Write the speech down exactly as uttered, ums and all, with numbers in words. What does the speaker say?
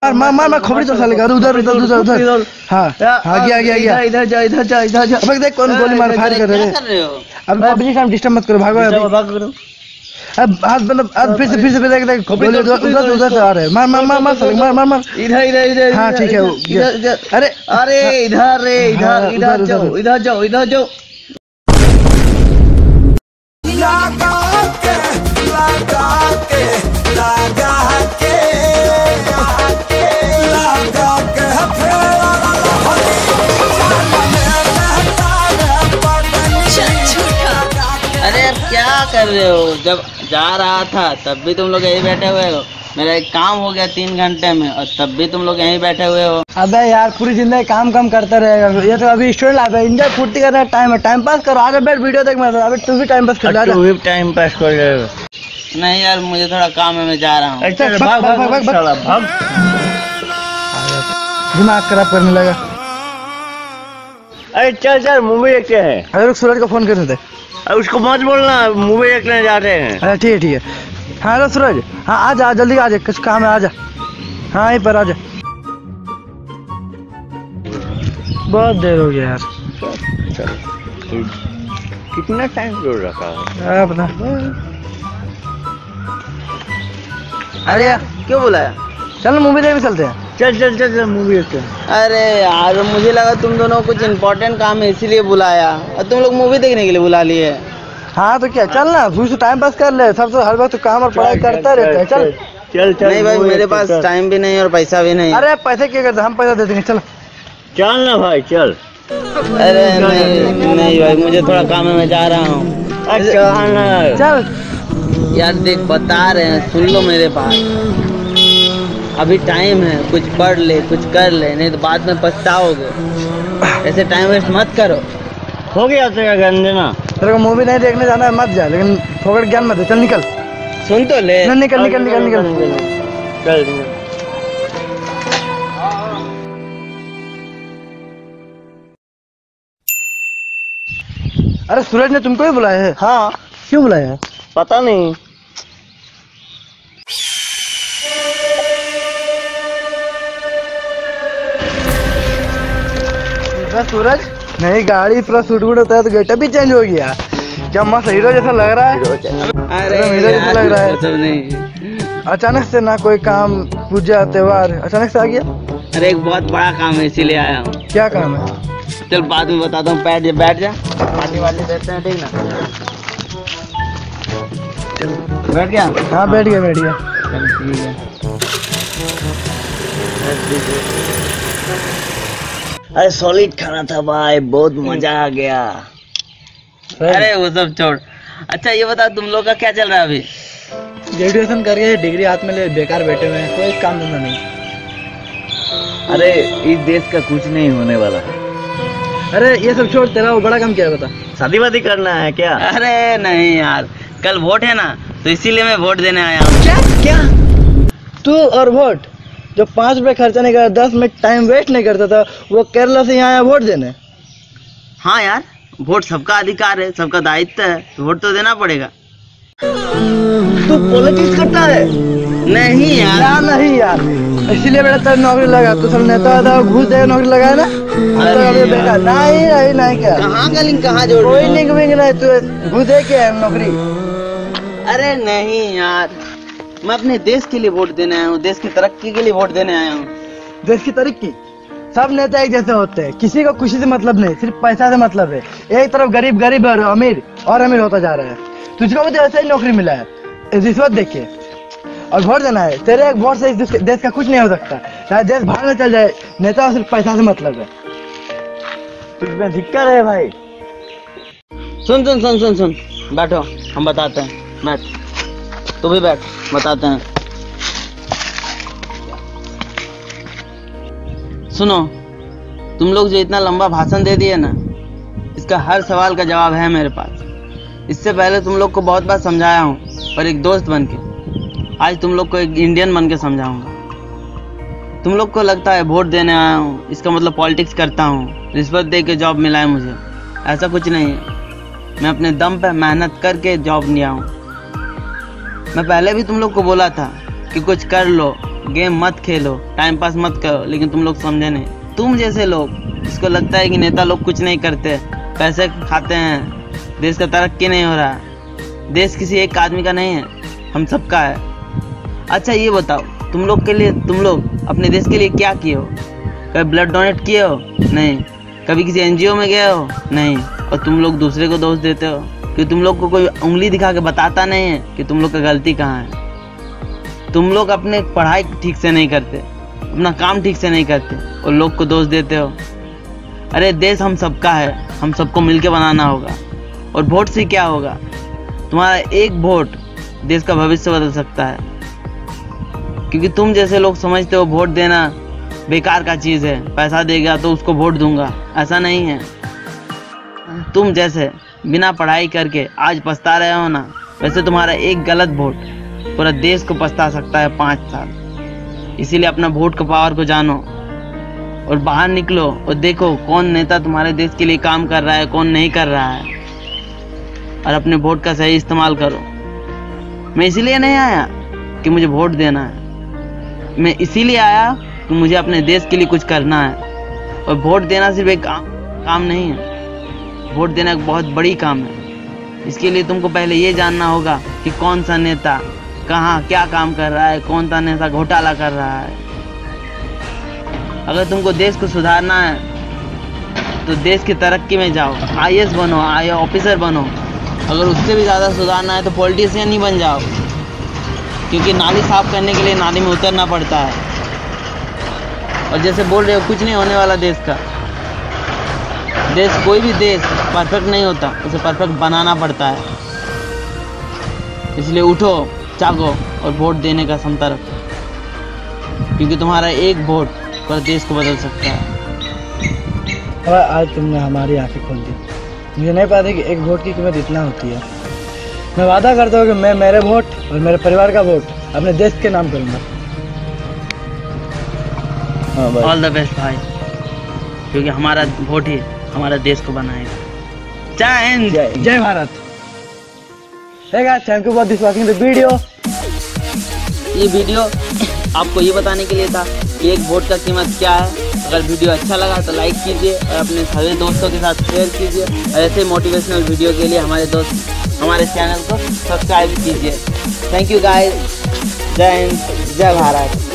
मार मार मार खोपड़ी तो साले का उधर उधर उधर उधर। हाँ हाँ गया गया गया। इधर जा इधर जा इधर जा। अब देख कौन गोली मार फायर कर रहे हैं। अब पबजी टाइम डिस्टर्ब मत करो, भागो अभी। भाग करो। अब हाथ मतलब अब फिर से फिर से देख देख गोली उधर उधर उधर से आ रहे हैं। मार मार मार मार साले मार मार मार। इधर इधर इधर। हाँ ठीक है। इधर। अरे अरे इधर रे इधर इधर जाओ इधर जाओ इधर जाओ। अरे यार क्या कर रहे हो? जब जा रहा था तब भी तुम लोग यहीं बैठे हुए हो। मेरा एक काम हो गया तीन घंटे में और तब भी तुम लोग यहीं बैठे हुए हो। अबे यार पूरी जिंदगी काम काम करता रहेगा। ये तो अभी स्टूडेंट लाइफ है, एंजॉय फुर्ती करना टाइम है, टाइम पास करो। आगे बैठ वीडियो देख। मैं अबे तू भी टाइम पास कर रहा है। तू भी टाइम पास कर रहे हो? नहीं यार मुझे थोड़ा काम है, मैं जा रहा हूँ। अच्छा भाग भाग भाग भाग भाग। दिमाग खराब करने लगा। अरे चल चल मूवी देखते हैं। अरे रुक सूरज को फोन करने दे। अरे उसको मत बोलना, मूवी देखने जा रहे हैं। अरे ठीक है ठीक है। हाँ हेलो सूरज, हाँ आ जा जल्दी आ जा, कुछ काम है, आ जा। हाँ यहीं पर आ जा। बहुत देर हो गया यार। चल कितना टाइम जोड़ रखा है अपना। अरे यार क्यों बुलाया? चल मूवी देखने चलते हैं। चल चल चल चल मूवी देखते हैं। अरे यार मुझे लगा तुम दोनों कुछ इम्पोर्टेंट काम है इसीलिए बुलाया और तुम लोग मूवी देखने के लिए बुला लिए। हाँ तो क्या चल ना, फिर से टाइम पास कर ले। सब तो हर वक्त तो काम और पढ़ाई करता रहता है। चल चल चल। नहीं भाई मेरे पास टाइम भी नहीं और पैसा भी नहीं। अरे पैसे क्या करते, हम पैसा दे देंगे। चल चल ना भाई चल। अरे नहीं नहीं भाई मुझे थोड़ा काम है, मैं जा रहा हूँ। अच्छा चल यार देख बता रहे हैं, सुन लो मेरे बात। अभी टाइम है, कुछ पढ़ ले कुछ कर ले, नहीं तो बाद में पछताओगे। ऐसे टाइम वेस्ट मत करो। हो गया तेरा गंदे ना। तेरे को मूवी नहीं देखने जाना है मत जा, लेकिन फोकट ज्ञान मत दे। चल निकल। सुन तो ले। निकल निकल निकल निकल निकल। चल अरे सूरज ने तुमको ही बुलाया है? हाँ क्यों बुलाया है? पता नहीं। सूरज नई गाड़ी पूरा सूट वूट होता है तो गेटअप भी चेंज हो गया। क्या मस्त हीरो जैसा लग रहा है। अरे हीरो जैसा लग रहा है। सब नहीं। अचानक से ना कोई काम, पूजा त्योहार अचानक से आ गया। अरे एक बहुत बड़ा काम है इसीलिए आया हूँ। क्या काम है? चल बाद में बताता हूँ। बैठ जा बैठ जा, पार्टी वार्टी देते हैं ठीक ना। बैठ गया? हाँ बैठ गया बैठ गया। चल ठीक है। अरे सॉलिड खाना था भाई, बहुत मजा आ गया। अरे वो सब छोड़। अच्छा ये बता तुम लोग का क्या चल रहा है अभी? ग्रेजुएशन करके डिग्री हाथ में ले बेकार बैठे हुए हैं, कोई काम धंधा नहीं। अरे इस देश का कुछ नहीं होने वाला। अरे ये सब छोड़, तेरा वो बड़ा काम क्या है बता। शादी वादी करना है क्या? अरे नहीं यार, कल वोट है ना तो इसीलिए मैं वोट देने आया हूँ। क्या क्या? तू और वोट? जो पाँच रुपए खर्चा नहीं करता, दस मिनट टाइम वेस्ट नहीं करता था, वो केरला से यहाँ आया वोट देने। हाँ यार वोट सबका अधिकार है, सबका दायित्व है, तो वोट तो देना पड़ेगा। तू पॉलिटिक्स करता है? नहीं यार। या नहीं यार, इसीलिए मेरा तेरा नौकरी लगा। तू सब नेता था घूस देगा नौकरी लगाया ना। अरे बेकार नहीं नहीं नहीं क्या कहाँ का लिंक कहाँ जोड़? कोई लिंक विंक नहीं, तू घूस दे के नौकरी। अरे नहीं यार, मैं अपने देश के लिए वोट देने आया हूँ, देश की तरक्की के लिए वोट देने आया हूँ। देश की तरक्की? सब नेता एक जैसे होते हैं, किसी को खुशी से मतलब नहीं, सिर्फ पैसा से मतलब है। एक तरफ गरीब गरीब और अमीर और अमीर होता जा रहा है। तुझको भी तो ऐसा ही नौकरी मिला है, रिश्वत देके और वोट देना है। तेरे एक वोट से इस देश का कुछ नहीं हो सकता। चाहे देश बाहर में चल जाए, नेता सिर्फ पैसा से मतलब है। तुझमें दिक्कत है भाई। सुन सुन सुन सुन सुन बैठो, हम बताते हैं। बैठ, तू भी बैठ, बताते हैं। सुनो, तुम लोग जो इतना लंबा भाषण दे दिए ना, इसका हर सवाल का जवाब है मेरे पास। इससे पहले तुम लोग को बहुत बार समझाया हूँ, पर एक दोस्त बन के। आज तुम लोग को एक इंडियन बन के समझाऊंगा। तुम लोग को लगता है वोट देने आया हूँ इसका मतलब पॉलिटिक्स करता हूँ, रिश्वत दे के जॉब मिला है मुझे। ऐसा कुछ नहीं है, मैं अपने दम पे मेहनत करके जॉब लिया हूँ। मैं पहले भी तुम लोग को बोला था कि कुछ कर लो, गेम मत खेलो, टाइम पास मत करो, लेकिन तुम लोग समझे नहीं। तुम जैसे लोग जिसको लगता है कि नेता लोग कुछ नहीं करते, पैसे खाते हैं, देश का तरक्की नहीं हो रहा। देश किसी एक आदमी का नहीं है, हम सबका है। अच्छा ये बताओ, तुम लोग के लिए तुम लोग अपने देश के लिए क्या किए हो? कभी ब्लड डोनेट किए हो? नहीं। कभी किसी एनजीओ में गए हो? नहीं। और तुम लोग दूसरे को दोष देते हो कि तुम लोग को कोई उंगली दिखा के बताता नहीं है कि तुम लोग का गलती कहाँ है। तुम लोग अपने पढ़ाई ठीक से नहीं करते, अपना काम ठीक से नहीं करते और लोग को दोष देते हो। अरे देश हम सबका है, हम सबको मिलके बनाना होगा। और वोट से क्या होगा? तुम्हारा एक वोट देश का भविष्य बदल सकता है। क्योंकि तुम जैसे लोग समझते हो वोट देना बेकार का चीज़ है, पैसा देगा तो उसको वोट दूंगा, ऐसा नहीं है। तुम जैसे बिना पढ़ाई करके आज पछता रहे हो ना, वैसे तुम्हारा एक गलत वोट पूरा देश को पछता सकता है पाँच साल। इसीलिए अपना वोट का पावर को जानो और बाहर निकलो और देखो कौन नेता तुम्हारे देश के लिए काम कर रहा है, कौन नहीं कर रहा है, और अपने वोट का सही इस्तेमाल करो। मैं इसीलिए नहीं आया कि मुझे वोट देना है, मैं इसीलिए आया कि मुझे अपने देश के लिए कुछ करना है। और वोट देना सिर्फ एक काम, काम नहीं है, वोट देना एक बहुत बड़ी काम है। इसके लिए तुमको पहले ये जानना होगा कि कौन सा नेता कहाँ क्या काम कर रहा है, कौन सा नेता घोटाला कर रहा है। अगर तुमको देश को सुधारना है तो देश की तरक्की में जाओ, आई ए एस बनो, आई ऑफिसर बनो। अगर उससे भी ज़्यादा सुधारना है तो पॉलिटिशियन ही बन जाओ, क्योंकि नाली साफ करने के लिए नाली में उतरना पड़ता है। और जैसे बोल रहे हो कुछ नहीं होने वाला देश का, देश कोई भी देश परफेक्ट नहीं होता, उसे परफेक्ट बनाना पड़ता है। इसलिए उठो, जागो और वोट देने का क्षमता रखो, क्योंकि तुम्हारा एक वोट पूरा देश को बदल सकता है। और आज तुमने हमारी आंखें खोल दी। मुझे नहीं पता कि एक वोट की कीमत इतना होती है। मैं वादा करता हूँ कि मैं मेरे वोट और मेरे परिवार का वोट अपने देश के नाम करूँगा। ऑल द बेस्ट भाई, क्योंकि हमारा वोट ही हमारा देश को बनाएगा। जय हिंद, जय Bharat. Hey guys, thank you for this watching the video. ये वीडियो आपको ये बताने के लिए था कि एक वोट का कीमत क्या है। अगर वीडियो अच्छा लगा तो लाइक कीजिए और अपने सभी दोस्तों के साथ शेयर कीजिए। और ऐसे मोटिवेशनल वीडियो के लिए हमारे दोस्त हमारे चैनल को सब्सक्राइब कीजिए। थैंक यू गाइस, जय हिंद, जय भारत।